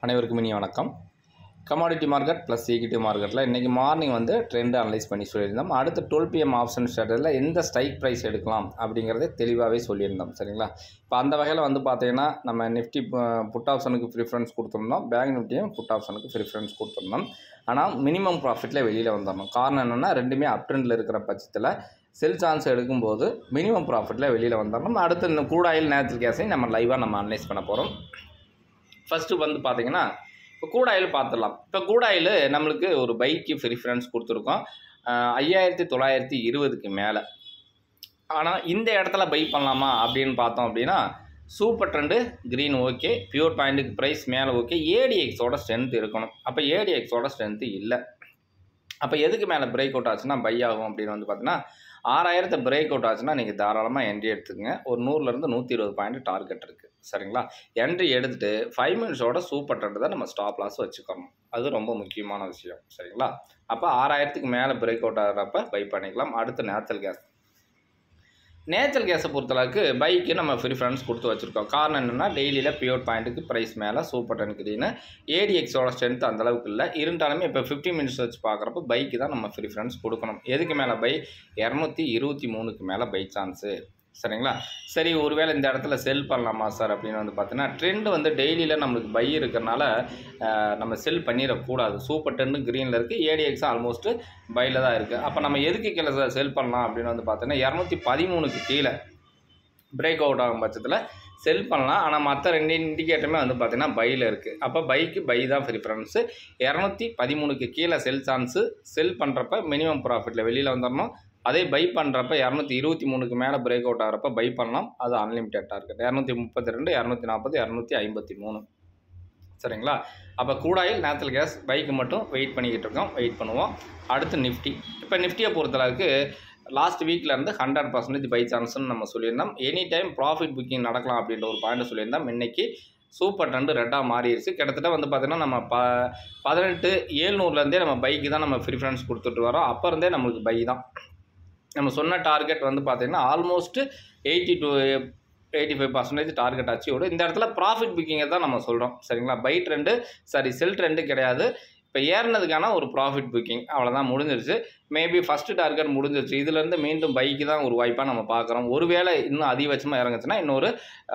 அனைவருக்கும் இனிய வணக்கம். கமாடிட்டி மார்க்கெட் ப்ளஸ் ஈக்விட்டி மார்க்கெட்டில் இன்றைக்கி மார்னிங் வந்து ட்ரெண்ட் அனலைஸ் பண்ணி சொல்லியிருந்தோம். அடுத்து 12 PM ஆப்ஷன் ஸ்ட்ராட்டஜியில் எந்த ஸ்ட்ரைக் ப்ரைஸ் எடுக்கலாம் அப்படிங்கிறத தெளிவாகவே சொல்லியிருந்தோம். சரிங்களா? இப்போ அந்த வகையில் வந்து பார்த்தீங்கன்னா நம்ம நிஃப்டி புட் ஆப்ஷனுக்கு ப்ரிஃபரன்ஸ் கொடுத்துருந்தோம், பேங்க் நிஃப்டியும் புட் ஆப்ஷனுக்கு ப்ரிஃபரன்ஸ் கொடுத்துருந்தோம். ஆனால் மினிமம் ப்ராஃபிட்டில் வெளியில் வந்துடணும். காரணம் என்னென்னா ரெண்டுமே அப் ட்ரெண்டில் இருக்கிற பட்சத்தில் செல் சான்ஸ் எடுக்கும்போது மினிமம் ப்ராஃபிட்டில் வெளியில் வந்துடணும். அடுத்து இந்த க்ரூட் ஆயில் நேச்சுரல் கேஸையும் நம்ம லைவாக நம்ம அனலைஸ் பண்ண போகிறோம். ஃபஸ்ட்டு வந்து பார்த்தீங்கன்னா இப்போ க்ரூட் ஆயில் பார்த்துடலாம். இப்போ க்ரூட் ஆயில் நம்மளுக்கு ஒரு பைக்கு ப்ரிஃபரன்ஸ் கொடுத்துருக்கோம் 5920க்கு மேலே. ஆனால் இந்த இடத்துல பை பண்ணலாமா அப்படின்னு பார்த்தோம் அப்படின்னா super trend green okay, pure பாயிண்ட்டுக்கு ப்ரைஸ் மேலே ஓகே, ஏடிஎக்ஸோட ஸ்ட்ரென்த் இருக்கணும். அப்போ ஏடிஎக்ஸோட ஸ்ட்ரென்த்து இல்லை. அப்போ எதுக்கு மேலே பிரேக் அவுட் ஆச்சுன்னா பை ஆகும் அப்படின்னு வந்து பார்த்தீங்கன்னா 6000 பிரேக் அவுட் ஆச்சுன்னா நீங்கள் தாராளமாக என்ட்ரி எடுத்துக்கங்க. ஒரு 100லேருந்து 120 பாயிண்ட் டார்கெட் இருக்குது. சரிங்களா? என்ட்ரி எடுத்துகிட்டு 5 மினிட்ஸோட சூப்பர் ட்ரெண்ட் தான் நம்ம ஸ்டாப் லாஸ் வச்சுக்கணும். அது ரொம்ப முக்கியமான விஷயம். சரிங்களா? அப்போ 6000க்கு மேலே பிரேக் அவுட் ஆகிறப்ப பை பண்ணிக்கலாம். அடுத்து நேச்சுரல் கேஸை பொறுத்தளவுக்கு பைக்கு நம்ம ப்ரிஃபரன்ஸ் கொடுத்து வச்சுருக்கோம். காரணம் என்னென்னா டெய்லியில் பியூர் பாயிண்ட்டுக்கு ப்ரைஸ் மேலே சூப்பர் ட்ரெண்ட் க்ரீனு, ஏடிஎக்ஸோட ஸ்ட்ரென்த் அந்தளவுக்கு இல்லை. இருந்தாலுமே இப்போ 50 மினிட்ஸ் வச்சு பார்க்குறப்ப பைக்கு தான் நம்ம ப்ரிஃபரன்ஸ் கொடுக்கணும். எதுக்கு மேலே பை? 223க்கு மேலே பை சான்ஸு. சரிங்களா? சரி, ஒருவேளை இந்த இடத்துல செல் பண்ணலாமா சார் அப்படின்னு வந்து பார்த்தீங்கன்னா ட்ரெண்ட் வந்து டெய்லியில் நம்மளுக்கு பை இருக்கிறனால நம்ம செல் பண்ணிடக்கூடாது. சூப்பர் ட்ரெண்டு க்ரீனில் இருக்குது, ஏடிஎக்ஸ் ஆல்மோஸ்ட்டு பையில் தான் இருக்குது. அப்போ நம்ம எதுக்கு கீழே செல் பண்ணலாம் அப்படின்னு வந்து பார்த்தீங்கன்னா 213க்கு கீழே பிரேக் அவுட் ஆகும் பட்சத்தில் செல் பண்ணலாம். ஆனால் மற்ற 2 இண்டிகேட்டருமே வந்து பார்த்திங்கன்னா பையில் இருக்குது. அப்போ பைக்கு பை தான் ப்ரிஃபரன்ஸு. 213க்கு கீழே செல் சான்ஸு. செல் பண்ணுறப்ப மினிமம் ப்ராஃபிட்டில் வெளியில் வந்துடணும். அதே பை பண்ணுறப்ப 223க்கு மேலே பிரேக் அவுட் ஆகிறப்ப பை பண்ணலாம். அது அன்லிமிட்டட் டார்கெட் 232, 240, 253. சரிங்களா? அப்போ க்ரூட் ஆயில் நேச்சுரல் கேஸ் பைக்கு மட்டும் வெயிட் பண்ணிக்கிட்டு இருக்கோம். வெயிட் பண்ணுவோம். அடுத்து நிஃப்டி. இப்போ நிஃப்டியை பொறுத்தளவுக்கு லாஸ்ட் வீக்லேருந்து 100% பை சான்ஸ்ன்னு நம்ம சொல்லியிருந்தோம். எனி டைம் ப்ராஃபிட் புக்கிங் நடக்கலாம் அப்படின்ற ஒரு பாயிண்ட் சொல்லியிருந்தோம். இன்றைக்கி சூப்பர் ட்ரெண்டு ரெட்டாக மாறிடுச்சு. கிட்டத்தட்ட வந்து பார்த்திங்கன்னா நம்ம 18,700லேருந்தே நம்ம பைக்கு தான் நம்ம ப்ரிஃபரன்ஸ் கொடுத்துட்டு வரோம். அப்போ இருந்தே நம்மளுக்கு பை தான். நம்ம சொன்ன டார்கெட் வந்து பார்த்திங்கன்னா ஆல்மோஸ்ட் 80 to 85% டார்கெட் அச்சீவ்டு. இந்த இடத்துல ப்ராஃபிட் புக்கிங்கை தான் நம்ம சொல்கிறோம். சரிங்களா? பை ட்ரெண்டு செல் ட்ரெண்டு கிடையாது. இப்போ ஏறினதுக்கான ஒரு ப்ராஃபிட் புக்கிங் அவ்வளோதான், முடிஞ்சிருச்சு. மேபி ஃபஸ்ட்டு டார்கெட் முடிஞ்சிருச்சு. இதுலேருந்து மீண்டும் பைக்கு தான் ஒரு வாய்ப்பாக நம்ம பார்க்குறோம். ஒருவேளை இன்னும் அதிகபட்சமாக இறங்குச்சுன்னா இன்னொரு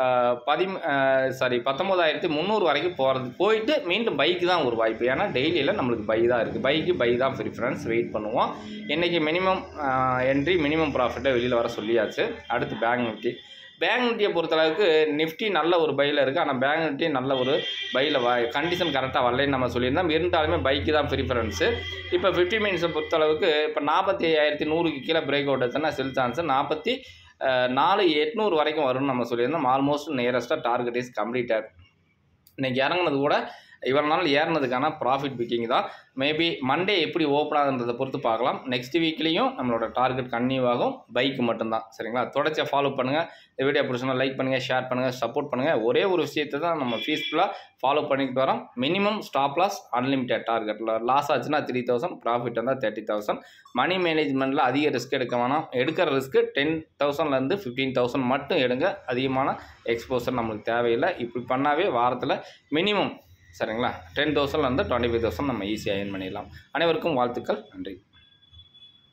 19,300 வரைக்கும் போயிட்டு மீண்டும் பைக்கு தான் ஒரு வாய்ப்பு. ஏன்னா டெய்லியில் நம்மளுக்கு பை தான் இருக்குது. பை தான் ப்ரிஃபரன்ஸ். வெயிட் பண்ணுவோம். இன்றைக்கி மினிமம் என்ட்ரி மினிமம் ப்ராஃபிட்டை வெளியில் வர சொல்லியாச்சு. அடுத்து பேங்க் நிஃப்டியை பொறுத்தளவுக்கு நிஃப்டி நல்ல ஒரு பையில் இருக்குது. ஆனால் பேங்க் நிஃப்டி நல்ல ஒரு பையில் கண்டிஷன் கரெக்டாக வரலைன்னு நம்ம சொல்லியிருந்தோம். இருந்தாலுமே பைக்கு தான் ப்ரிஃபரன்ஸு. இப்போ 50 மினிட்ஸை பொறுத்தளவுக்கு இப்போ 45,100க்கு கீழே பிரேக் அவுட் ஆச்சுன்னா செல் சான்ஸு 44,800 வரைக்கும் வரும்னு நம்ம சொல்லியிருந்தோம். ஆல்மோஸ்ட் நியரஸ்ட்டாக டார்கெட் இஸ் கம்ப்ளீட்டட். இன்றைக்கி இறங்குனது கூட இவ்வளோ நாள் ஏறினதுக்கான ப்ராஃபிட் புக்கிங் தான். மேபி மண்டே எப்படி ஓப்பன் ஆகுன்றதை பொறுத்து பார்க்கலாம். நெக்ஸ்ட் வீக்லேயும் நம்மளோட டார்கெட் கன்னியூ ஆகும். பைக்கு மட்டும்தான். சரிங்களா? தொடர்ச்சியாக ஃபாலோ பண்ணுங்கள். இந்த வீடியோ பிடிச்சா லைக் பண்ணுங்கள், ஷேர் பண்ணுங்கள், சப்போர்ட் பண்ணுங்கள். ஒரே ஒரு விஷயத்தை தான் நம்ம பீஸ்ஃபுல்லாக ஃபாலோ பண்ணிக்கிட்டு வரோம். மினிமம் ஸ்டாப் லாஸ் அன்லிமிட்டட் டார்கெட்டில் லாஸ் ஆச்சுன்னா 3000, ப்ராஃபிட் வந்தால் 30,000. மணி மேனேஜ்மெண்ட்டில் அதிக ரிஸ்க் எடுக்க வேணாம். எடுக்கிற ரிஸ்க்கு 10,000லேருந்து 15,000 மட்டும் எடுங்க. அதிகமான எக்ஸ்போசர் நம்மளுக்கு தேவையில்லை. இப்படி பண்ணாவே வாரத்தில் மினிமம் சரிங்களா 10,000லேருந்து 25,000 நம்ம ஈஸியாக ஏர்ன் பண்ணிடலாம். அனைவருக்கும் வாழ்த்துக்கள். நன்றி.